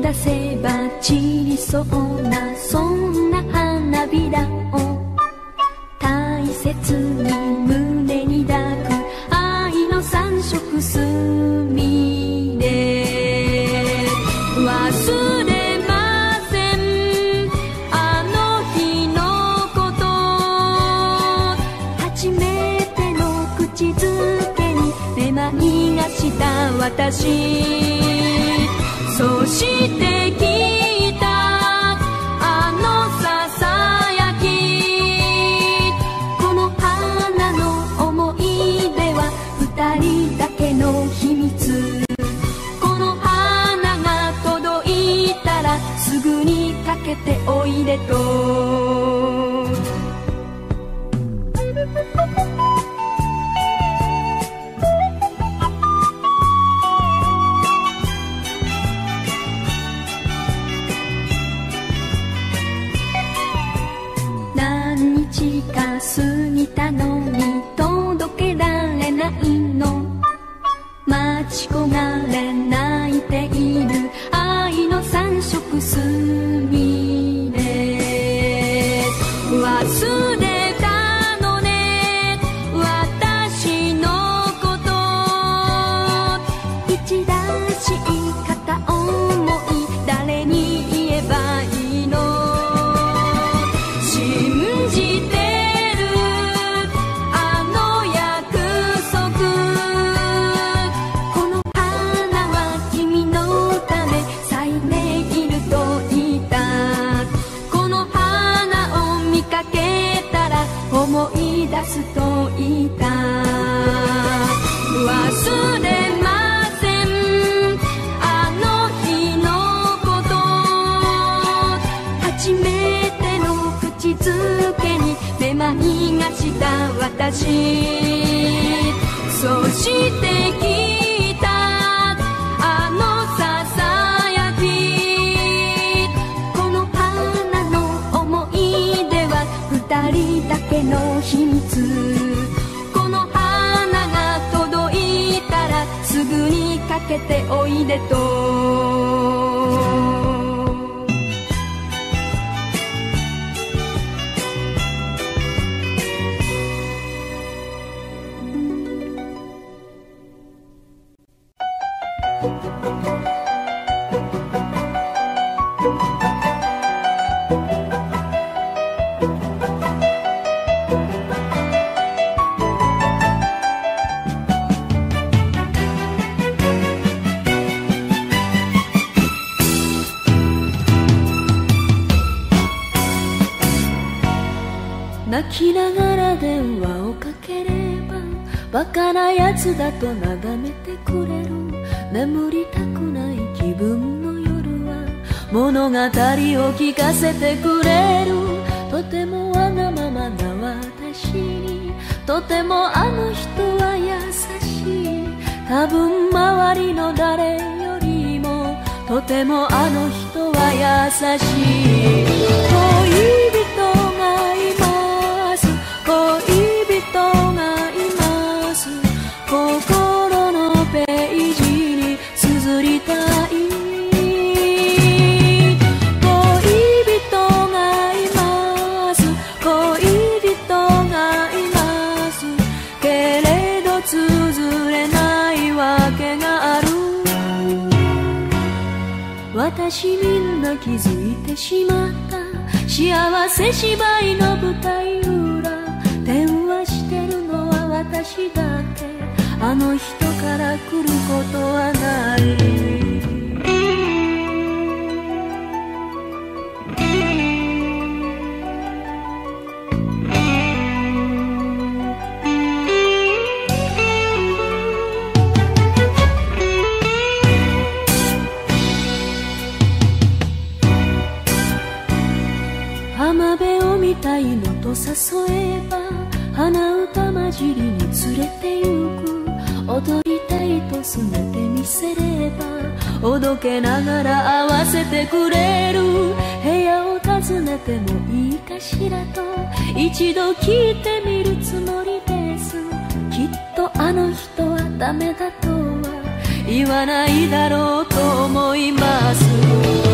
出せば散りそうなそんな花びらを大切に胸に抱く愛の三色すみれ忘れませんあの日のこと初めての口づけにめまいがした私そして聞いたあのささやきこの花の思い出は二人だけの秘密この花が届いたらすぐにかけておいでと過ぎたのに届けられないの待ち焦がれ泣いている愛の三色すみれ忘れたのね私のこと一らしい片思い誰に言えばいいの信じて思い出すと言った忘れませんあの日のこと初めての口づけにめまいがした私そして聞いたあのささやきこの花の思い出は二人だけの秘密この花が届いたらすぐにかけておいでと泣きながら電話をかければバカなやつだと眺めてくれる眠りたくない気分の夜は物語を聞かせてくれるとてもわがままな私にとてもあの人は優しい多分周りの誰よりもとてもあの人は優しい恋人がいます恋人がいます心のページに綴りたい恋人がいます恋人がいますけれど綴れないわけがある私みんな気づいてしまった幸せ芝居の舞台裏電話してるのは私だけあの人から来ることはない浜辺を見たいのと誘えば鼻歌混じりに連れて行く踊りたいとすねてみせればおどけながら合わせてくれる部屋を訪ねてもいいかしらと一度聞いてみるつもりですきっとあの人はダメだとは言わないだろうと思います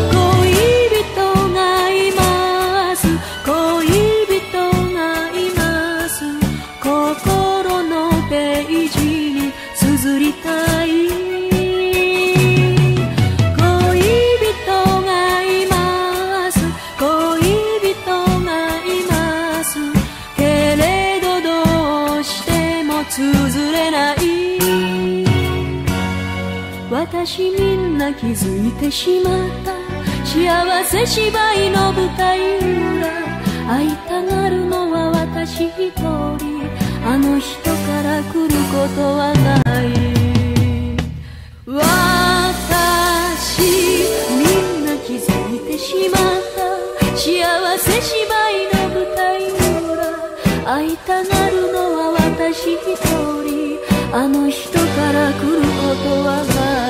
私みんな気づいてしまった。幸せ芝居の舞台裏、会いたがるのは私一人。あの人から来ることはない。私みんな気づいてしまった。幸せ芝居の舞台裏、会いたがるのは私一人。あの人から来ることはない。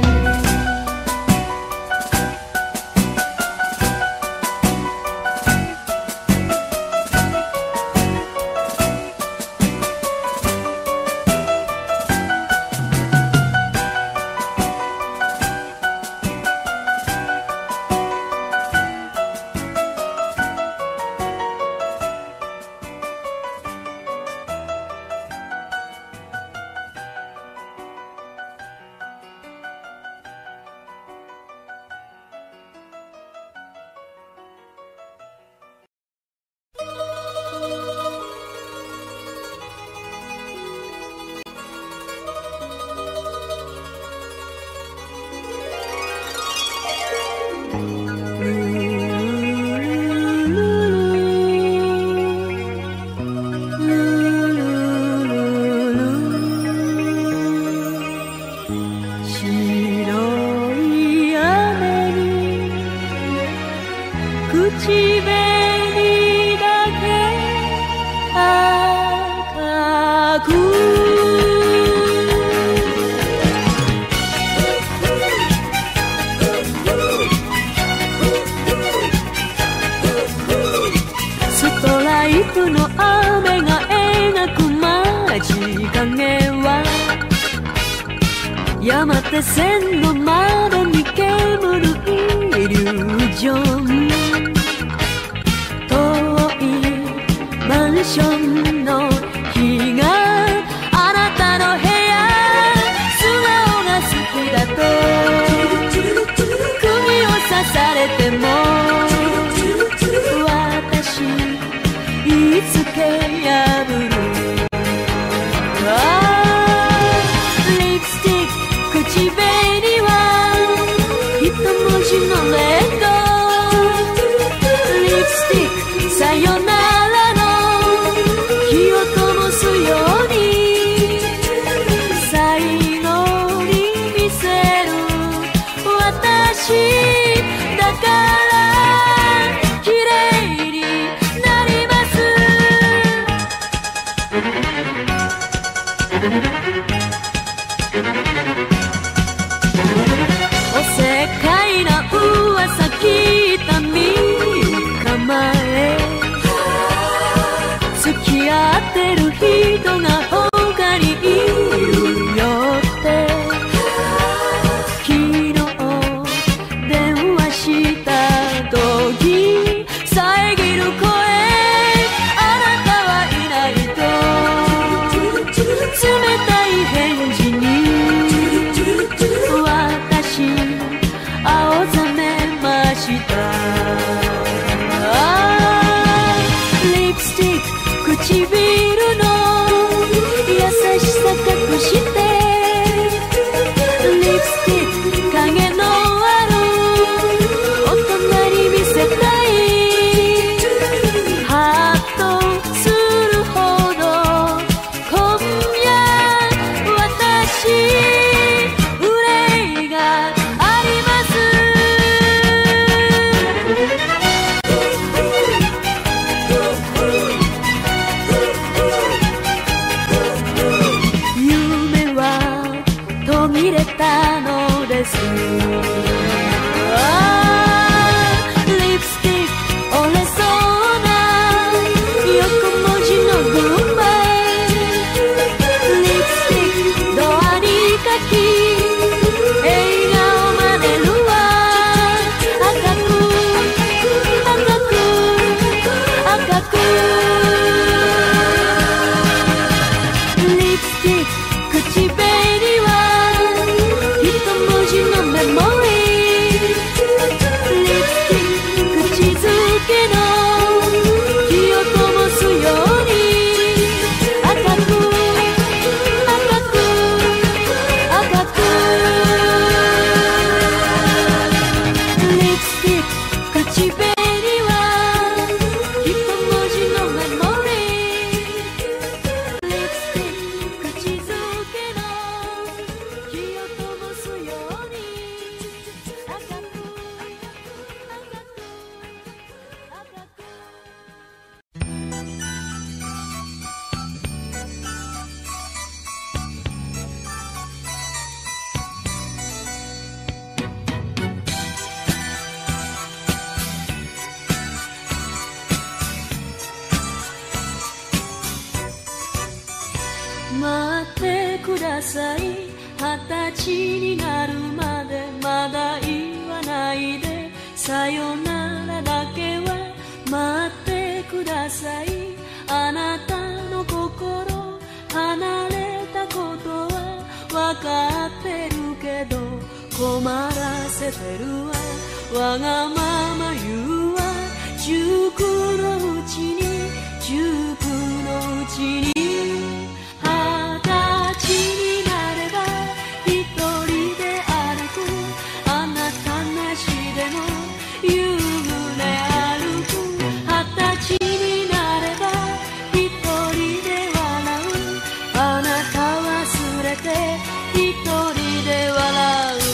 山手線の窓に煙るイリュージョン。遠いマンションの日があなたの部屋、素顔が好きだと釘を刺されても私言いつけ破る。口紅は一文字のレッドリップスティック、さよならの火を灯すように最後に見せる私だから綺麗になります。おせっかいな噂聞いた3日前、付き合ってる人が他にいるよって昨日電話した時、遮る声あなたはいないと冷たい返事に青ざめました。リップスティック唇の優しさ隠してリップスティック影のある大人に見せたい。ハッとするほど今夜私憂いが見れたのです。リップスティック折れそうな横文字の軍配、リップスティックドアに書き笑顔までるわ。赤く赤く赤くリップスティック口紅は一文字のメモ歳になるまでまだ言わないで、さよならだけは待ってください。あなたの心離れたことはわかってるけど、困らせてるわ。わがまま言うわ。塾のうちに、塾のうちに。20歳になれば一人で歩く、あなたなしでも夕暮れ歩く。20歳になれば一人で笑う、あなた忘れて一人で笑う。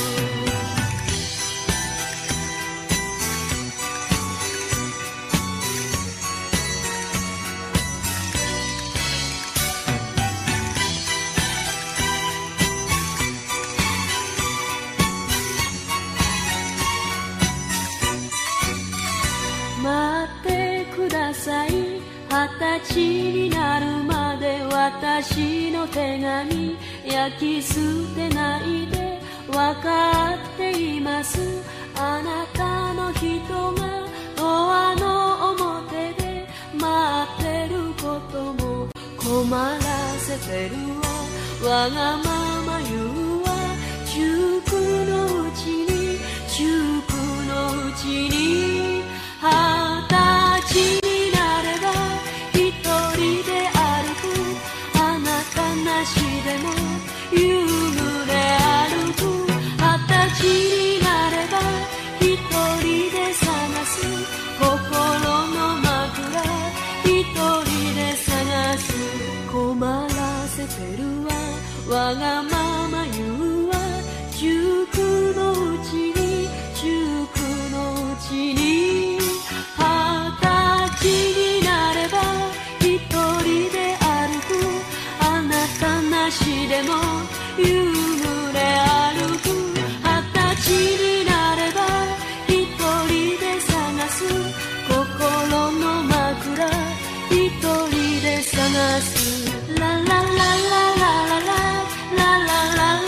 待ってください。20歳になるまで私の手紙焼き捨てないで、わかっています。あなたの人がドアの表で待ってることも困らせてるわ。わがまま言うわ。塾のうちに、塾のうちに。20歳になれば一人で歩く、あなたなしでも夕暮れ歩く。20歳になれば一人で探す、心の枕一人で探す。困らせてるわ。わがまま言うわ。塾のうちに、塾のうちに。20歳になれば一人で歩く、あなたなしでも夕暮れ歩く。20歳になれば一人で探す、心の枕一人で探す。ララララララララララララ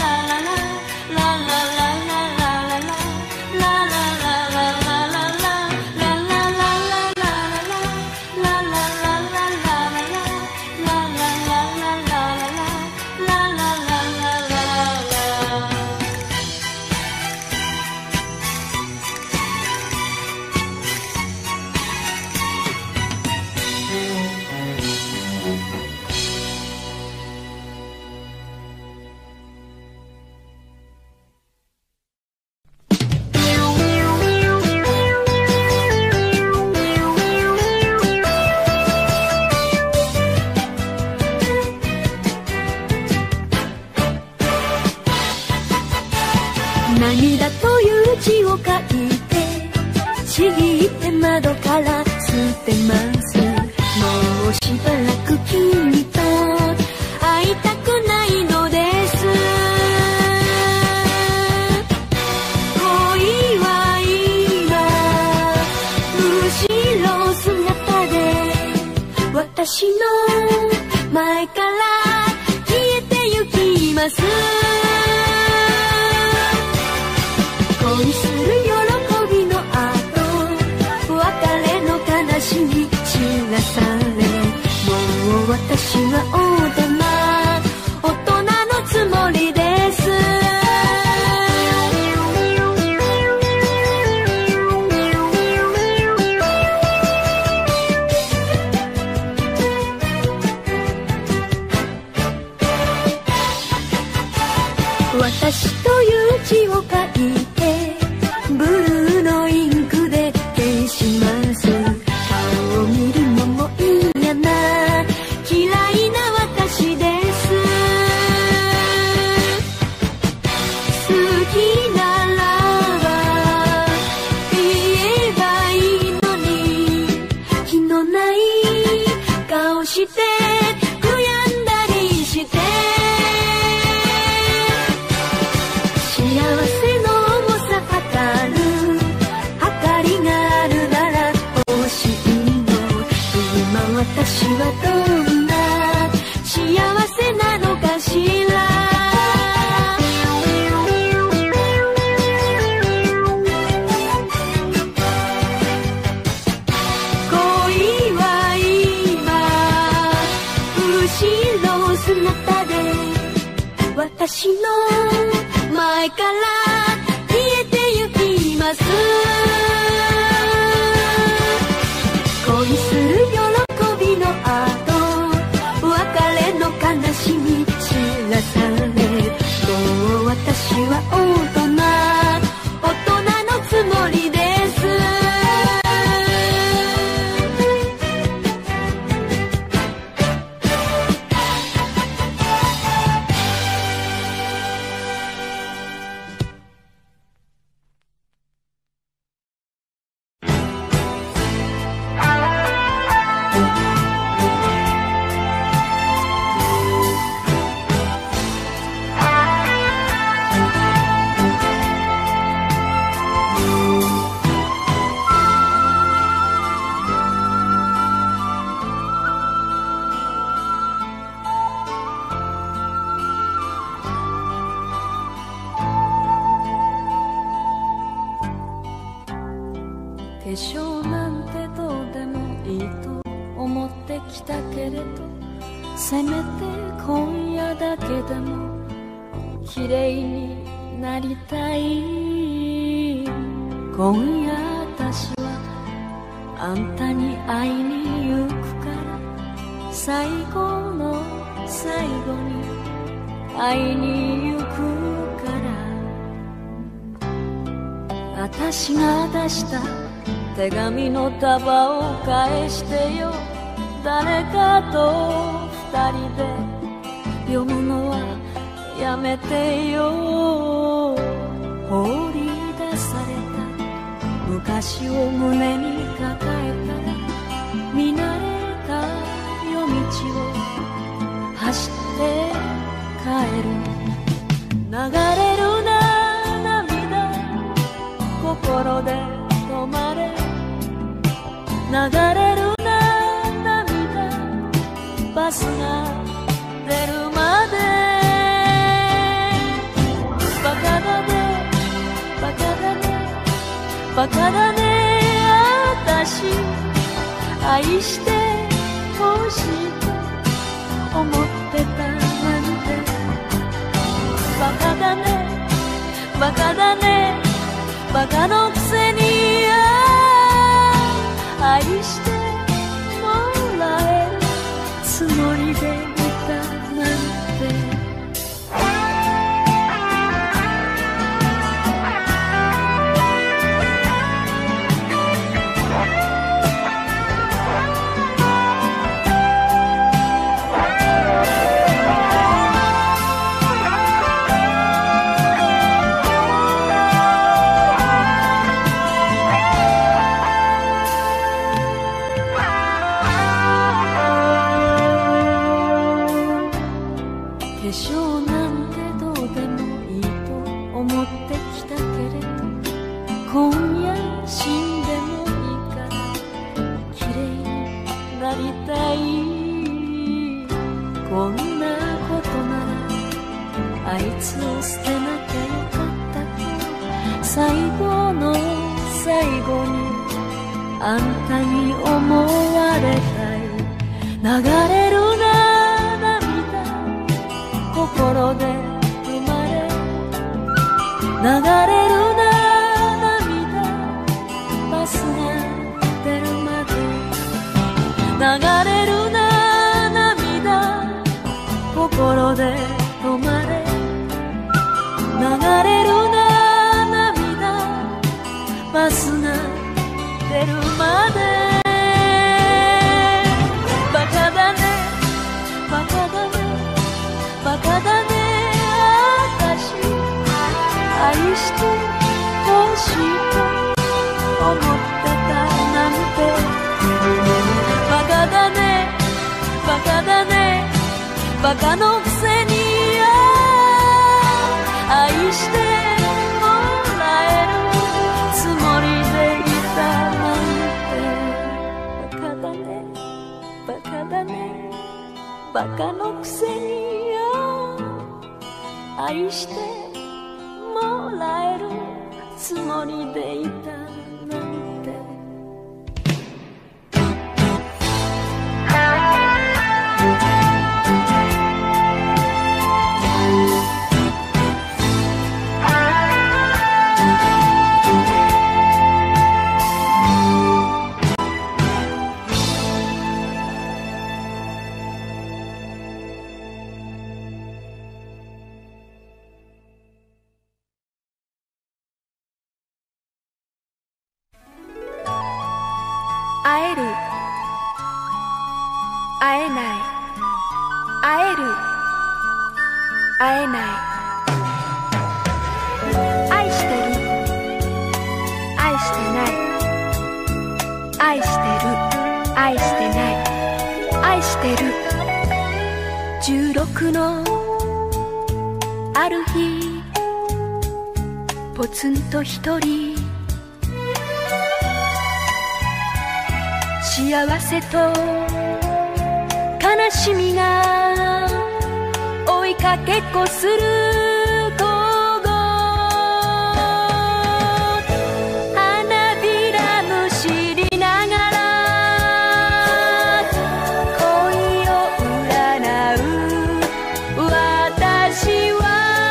涙という字を書いてちぎって窓から捨てます。もうしばらく君と会いたくないのです。恋は今後ろ姿で私の前から消えてゆきます。恋する喜びの後、別れの悲しみ知らされ、もう私は大人のつもりです。私という字を書いてブルーのインクで消します。顔を見るのも嫌な嫌いな私です。好きならば言えばいいのに、気のない顔して悔やんだりして、幸せの重さ測る計りがあるなら欲しいの。今私はどんな幸せなのかしら。 私の前から消えてゆきます。恋する喜びの後、別れの悲しみ知らされ、もう私は大人のつもりです。化粧なんてどうでもいいと思ってきたけれど、せめて今夜だけでも綺麗になりたい。今夜私はあんたに会いに行くから、最後の最後に会いに行くから、私が出した手紙の束を返してよ。誰かと二人で読むのはやめてよ。放り出された昔を胸に抱えたら、見慣れた夜道を走って帰る。流れるな涙、心で止まれ。流れるな涙、バスが出るまで。バカだね、バカだね、バカだね、私愛してほしいと思ってたなんて。バカだね、バカだね、バカのくせに愛してもらえるつもりでいたなんて。化粧なんてどうでもいいと思ってきたけれど、今夜死んでもいいから綺麗になりたい。こんなことならあいつを捨てなきゃよかったと、最後の最後にあんたに思われたい。流れるな心で生まれ。流れるな涙、バスが出るまで。流れるな涙、心で止まれ。流れるな涙、バスが出るまで。バカだね、バカだね、バカだね、私愛してほしいと思ってたなんて。バカだね、バカだね、バカのくせに愛してもらえるつもりでいたなんて。バカだね、バカだね、バカのくせに愛してもらえるつもりでいたなんて。 えない。愛してる、愛してない。愛してる、愛してない。愛してる。16のある日、ポツンと一人、幸せと悲しみが追いかけっこする午後、花びらむしりながら恋を占う私は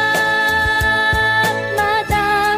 まだ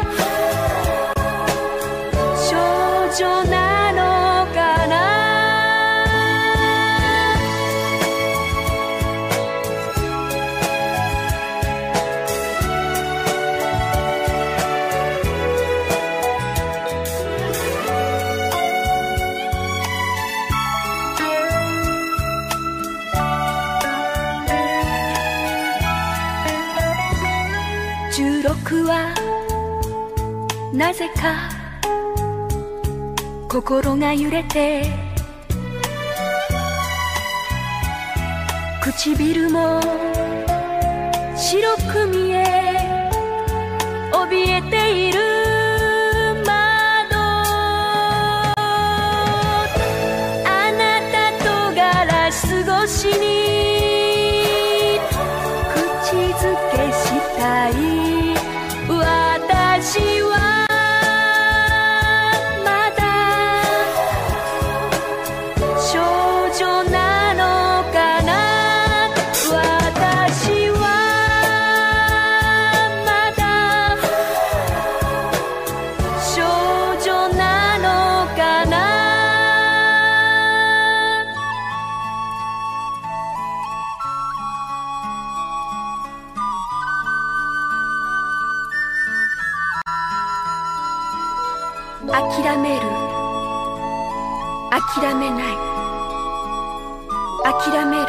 少女なのかな。16はなぜか心が揺れて、唇も白く見え、怯えている窓、あなたとガラス越しに口づけしたい。私はまだ少女なのかな。私はまだ少女なのかな。諦める、諦めない。諦める、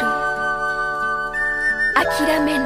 諦めない。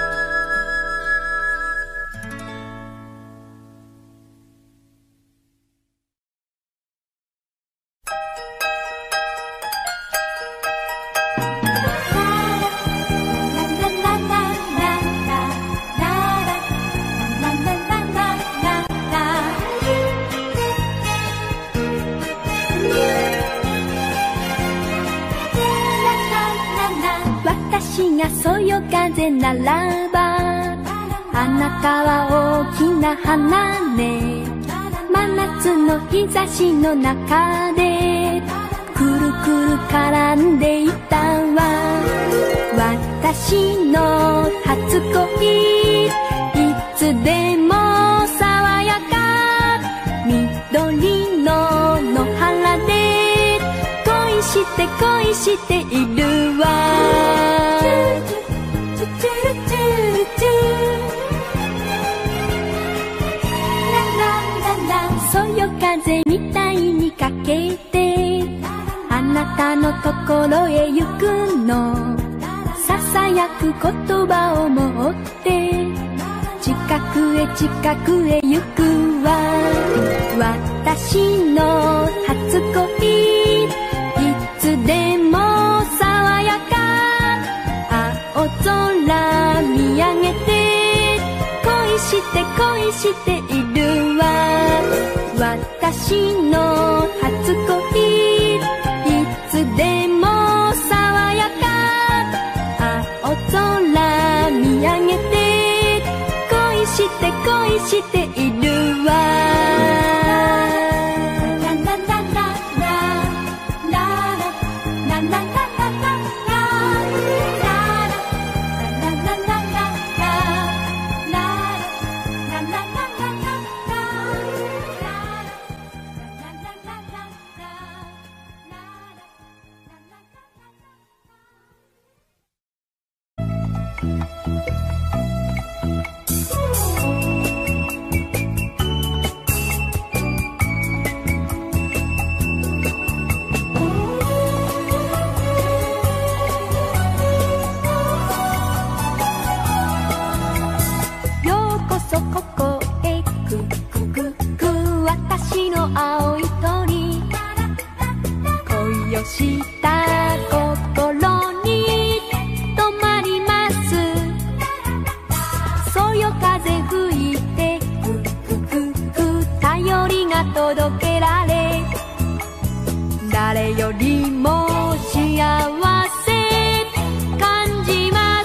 私がそよ風ならば、あなたは大きな花ね。真夏の日差しの中でくるくる絡んでいたわ。私の初恋、いつでも爽やか。緑の野原で恋して恋しているわ。そよ風みたいにかけてあなたのところへ行くの。ささやく言葉を持って近くへ近くへ行くわ。私の初恋、いつでも爽やか。青空見上げて恋して恋しているわ。私の初恋、いつでも爽やか。青空見上げて恋して恋しているわ。 よりも幸せ感じます。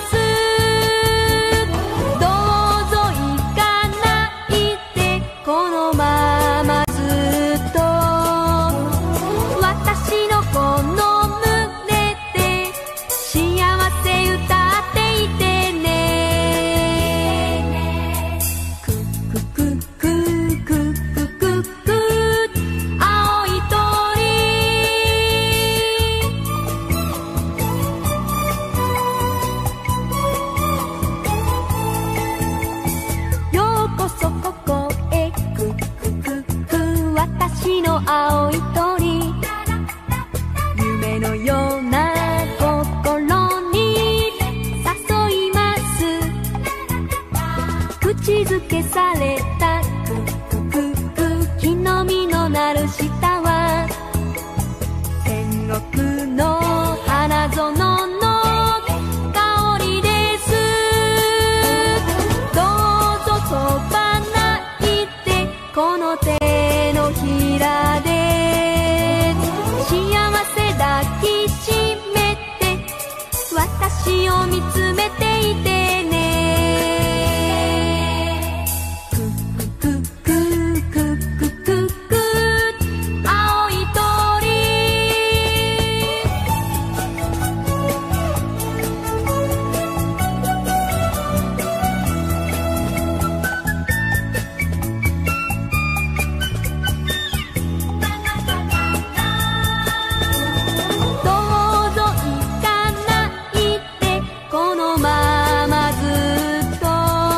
どうぞ行かないでこのままずっと私のこの胸で幸せ歌っていてね。クククククククク青い鳥ようこそここへクククク私の青い鳥夢のような心に誘います。口づけされたクククク木の実のなる下は天国の花園の香りです。どうぞそばないでこの手のひらで幸せ抱きしめて私を見つめていてね。ククククククク青い鳥どうぞ行かないでこのままずっと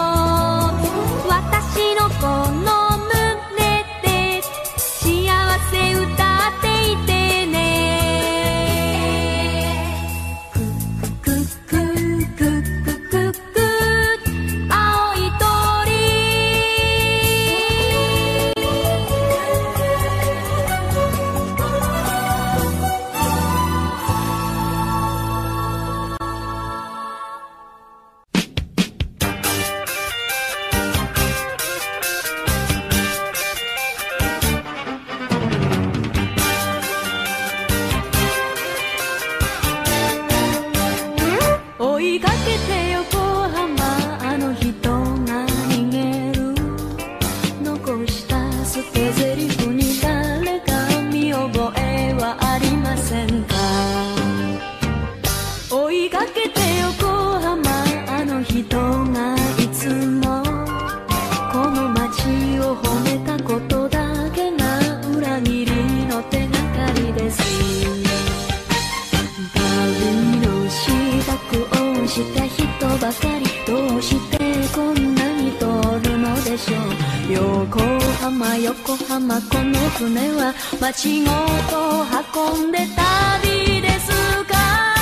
私のこの胸で幸せ歌っていてね。ククククククク青い鳥追いかけて横浜あの人が逃げる残した捨て台詞に誰か見覚えはありませんか。追いかけて横浜あの人がいつもこの街を褒めたことだけが裏切りの手がかりです。旅の支度をした人ばかりどうしてこんなに通るのでしょう。横浜横浜この船は街ごと運んで旅ですか。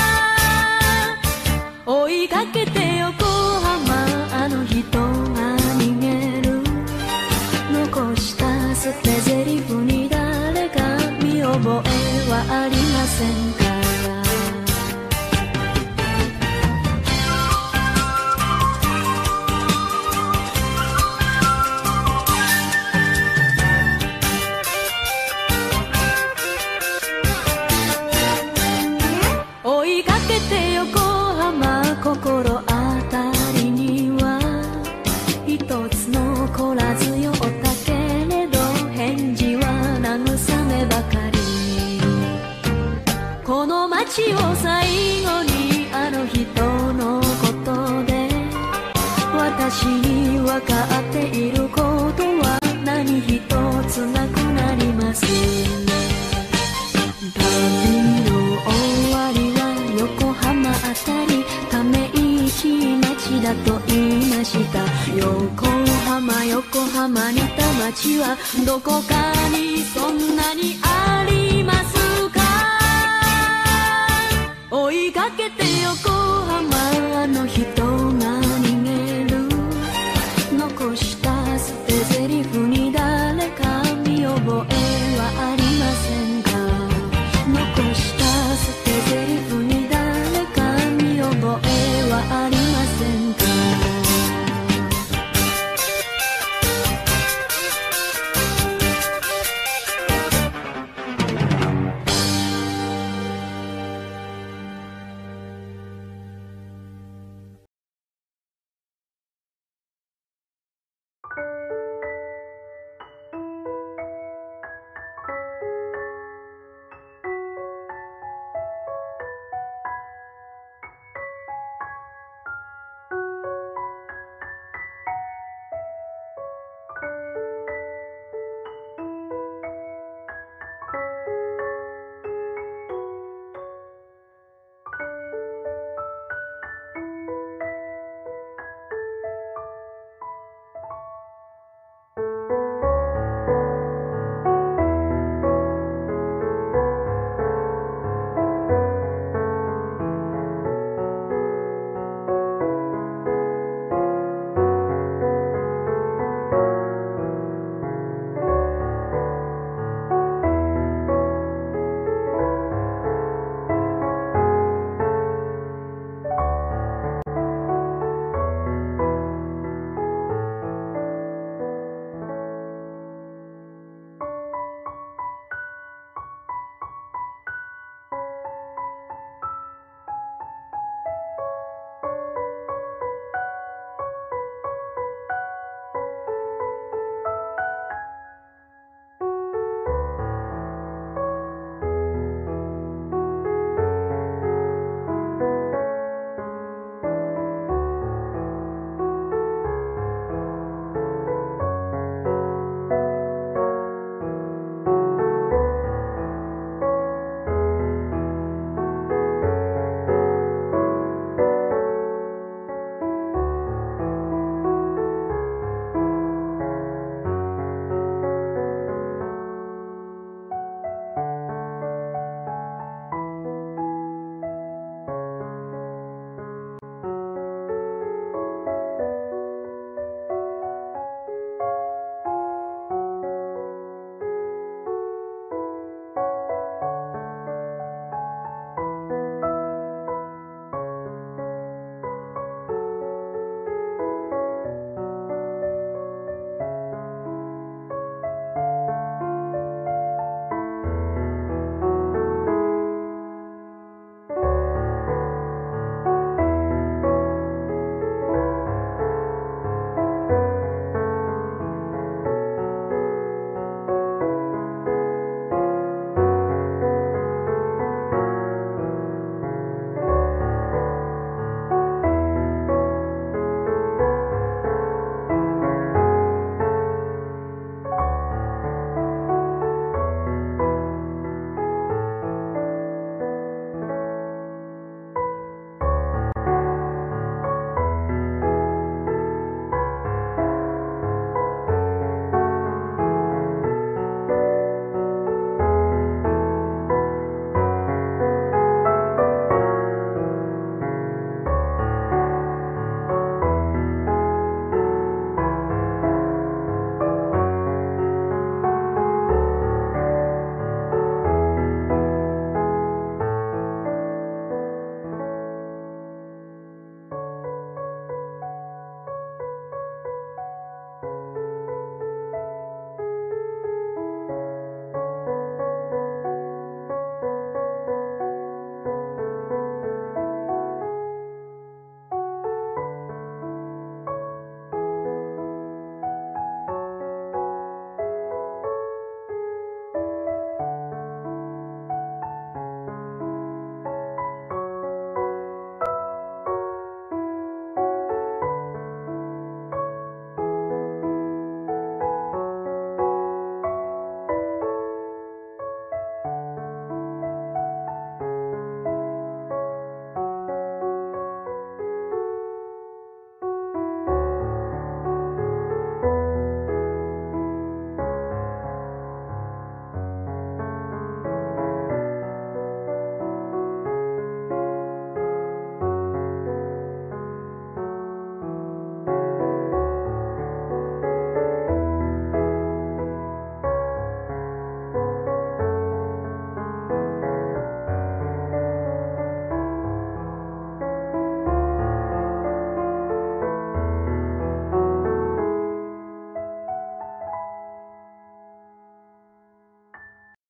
追いかけて横浜あの人が逃げる残した捨て台詞に誰か見覚えはありませんか。追いかけて横浜心当たりには一つの懲らずよったけれど返事は慰めばかり。この街を最後にあの人のことで私に分かっていることは何一つなくなります。旅の終わりは横浜あたりため息町だと言いました。横浜横浜にいた街はどこかにそんなにある